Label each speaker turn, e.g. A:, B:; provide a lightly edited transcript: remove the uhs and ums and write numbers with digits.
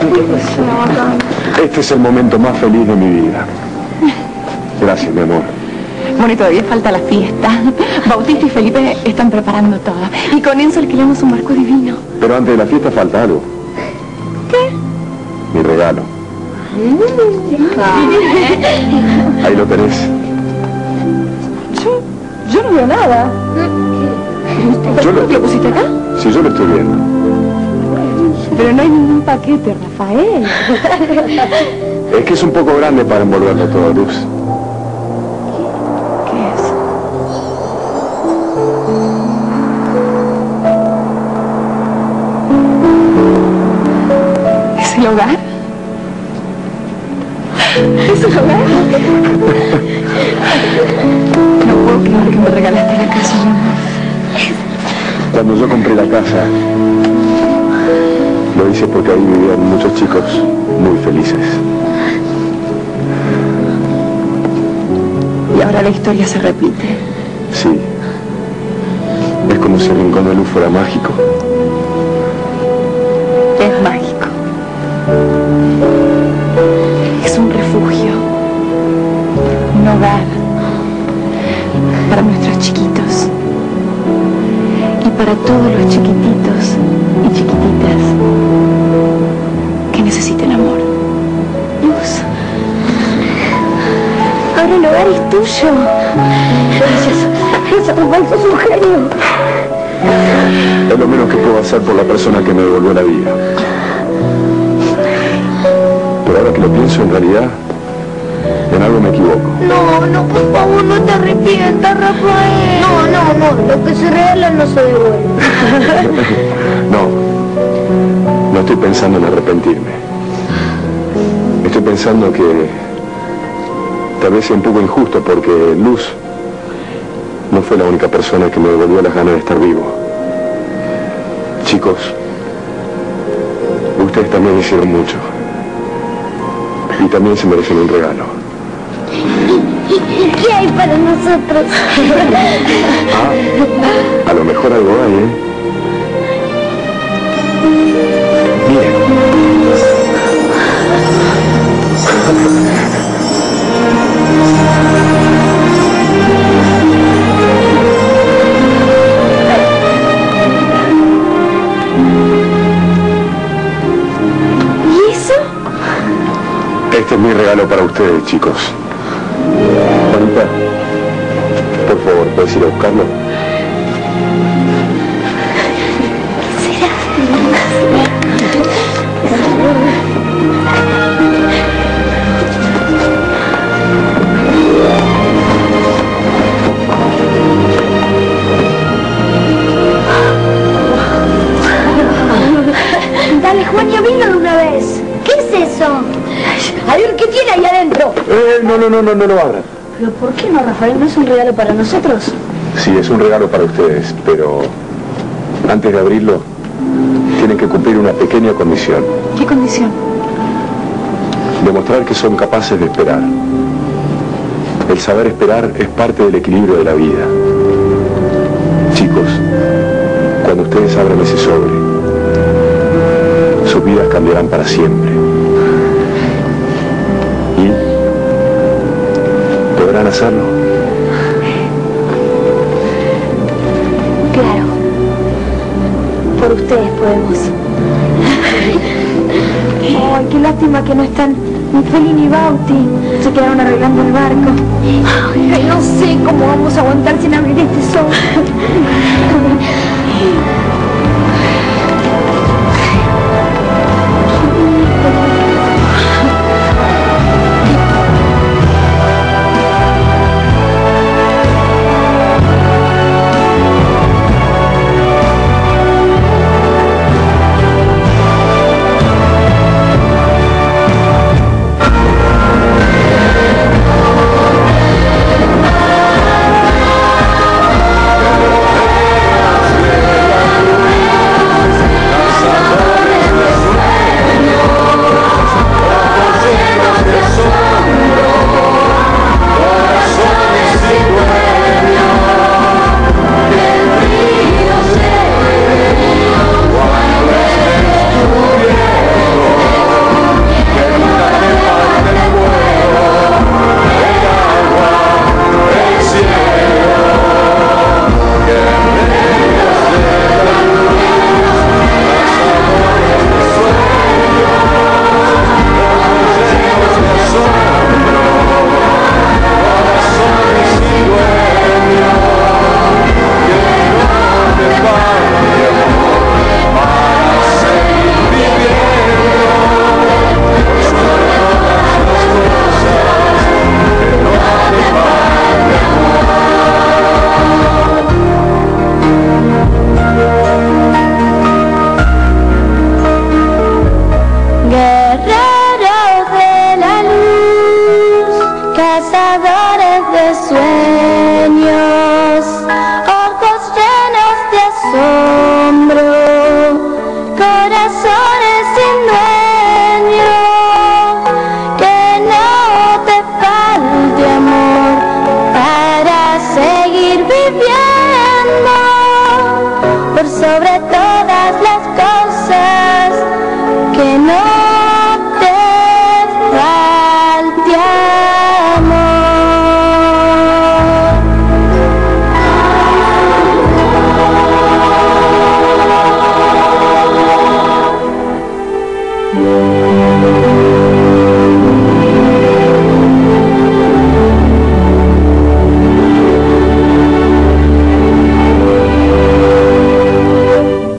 A: Este es el momento más feliz de mi vida. Gracias, mi amor.
B: Bueno, y todavía falta la fiesta. Bautista y Felipe están preparando todo. Y con Enzo alquilamos un barco divino.
A: Pero antes de la fiesta falta algo.
B: ¿Qué?
A: Mi regalo. Ahí lo tenés.
B: Yo no veo nada. ¿Lo pusiste acá?
A: Sí, yo lo estoy viendo.
B: Pero no hay ningún paquete, Rafael.
A: Es que es un poco grande para envolverlo todo, Luz.
B: ¿Qué es? ¿Es el hogar? ¿Es el hogar? No puedo creer que me regalaste la casa, mi amor.
A: Cuando yo compré la casa, lo hice porque ahí vivían muchos chicos muy felices.
B: Y ahora la historia se repite.
A: Sí. Es como si el Rincón de Luz fuera mágico.
B: Es mágico. Es un refugio. Un hogar. Para nuestros chiquitos. Y para todos los chiquititos y chiquititas que necesiten amor. Luz. Ahora el hogar es tuyo. Gracias, Rafael, sos un genio.
A: Es lo menos que puedo hacer por la persona que me devolvió la vida. Pero ahora que lo pienso, en realidad, en algo me equivoco.
C: No, por favor, no te arrepientas, Rafael. No, lo que se regala no se devuelve.
A: No estoy pensando en arrepentirme. Estoy pensando que tal vez sea un poco injusto porque Luz no fue la única persona que me devolvió las ganas de estar vivo. Chicos, ustedes también hicieron mucho. Y también se merecen un regalo.
C: ¿Qué hay para nosotros?
A: A lo mejor algo hay, ¿eh? Miren.
C: ¿Y eso?
A: Este es mi regalo para ustedes, chicos. Juanita, por favor, ¿puedes ir a buscarlo?
C: Dale, Juan, ya vino de una vez. ¿Qué es eso? A ver, ¿qué tiene ahí adentro?
A: No lo abran.
C: ¿Pero por qué no, Rafael? ¿No es un regalo para nosotros?
A: Sí, es un regalo para ustedes, pero antes de abrirlo, tienen que cumplir una pequeña condición.
B: ¿Qué condición?
A: Demostrar que son capaces de esperar. El saber esperar es parte del equilibrio de la vida. Chicos, cuando ustedes abran ese sobre, sus vidas cambiarán para siempre. ¿Y podrán hacerlo?
C: Claro. Por ustedes podemos. Ay, qué lástima que no están ni Feli ni Bauti. Se quedaron arreglando el barco. Ay, no sé cómo vamos a aguantar sin abrir este sobre.